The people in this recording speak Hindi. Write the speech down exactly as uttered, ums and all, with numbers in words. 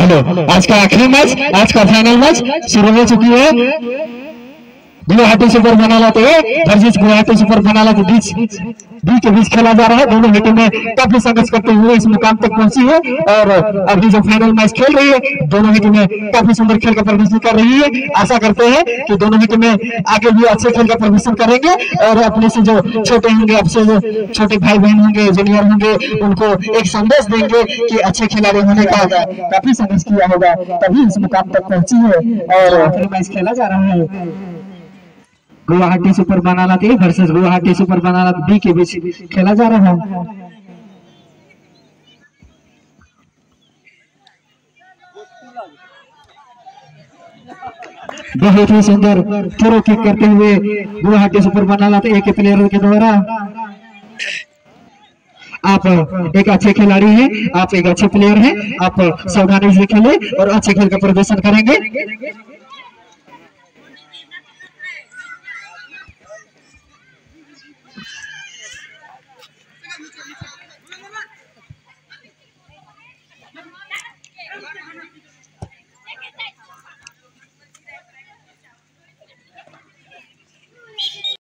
हेलो, आज का आखिरी मैच, आज का फाइनल मैच शुरू हो चुकी है। गुवाहाटी सुपर बनाला तो वर्सेस गुवाहाटी सुपर बनाला के बीच बीच के बीच खेला जा रहा है। दोनों ही टीमें काफी संघर्ष करते हुए इस मुकाम तक पहुंची है और अभी जो फाइनल मैच खेल रही है, दोनों ही टीमें काफी सुंदर खेल का प्रदर्शन कर रही है। आशा करते हैं कि दोनों ही टीमें आगे भी अच्छे खेल का प्रदर्शन करेंगे और अपने से जो छोटे होंगे, आपसे जो छोटे भाई बहन होंगे, जूनियर होंगे, उनको एक संदेश देंगे कि अच्छे खिलाड़ी होने का काफी संघर्ष किया होगा, तभी इस मुकाम तक पहुंची है। और आखिरी मैच खेला जा रहा है गुवाहाटी सुपर बनाला ए वर्सेस गुवाहाटी सुपर बनाला बी के बीच खेला जा रहा है। बहुत ही सुंदर थ्रो किक करते हुए गुवाहाटी सुपर बनाला ए के प्लेयरों के द्वारा। आप एक अच्छे खिलाड़ी हैं, आप एक अच्छे प्लेयर हैं, आप सावधानी से खेलें और अच्छे खेल का प्रदर्शन करेंगे।